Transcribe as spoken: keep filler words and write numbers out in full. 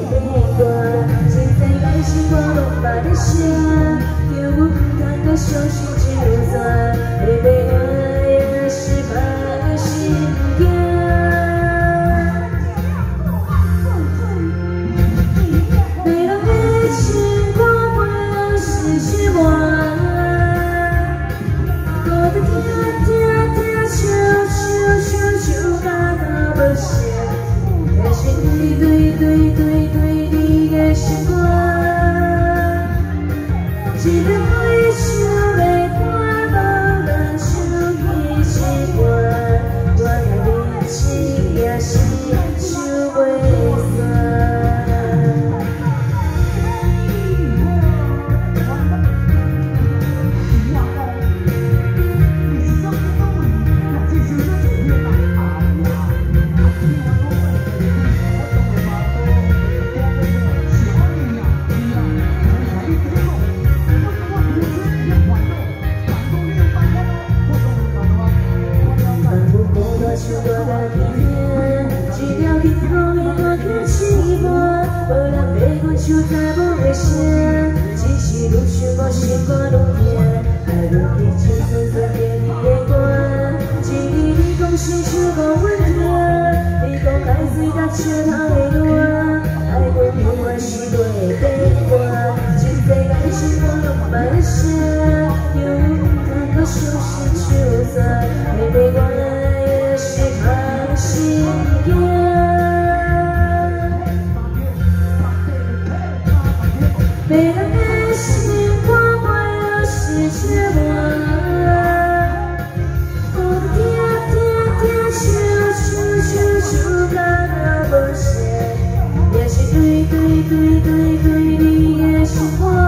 变卦，现在来生活拢捌咧写，叫阮不通搁相信就算，会被爱也是怕心惊。 对对对对对，你的心肝，一个回想袂断，无人想起习惯，我爱你情也是想袂散。 手我的天，一条天空的我去试半，无人陪阮手再无的声，只是愈想我心肝愈痛，爱愈记就算算着你的歌，一日你讲心想讲阮听，你讲爱水甲石头的烂，爱阮有爱是袂变卦，真世界生活拢捌咧写，叫阮不通搁相信就算，会被我。 心惊，别人的心肝袂是折磨，我听听听，想想想想，敢若无声，也是对对对对对你的心肝。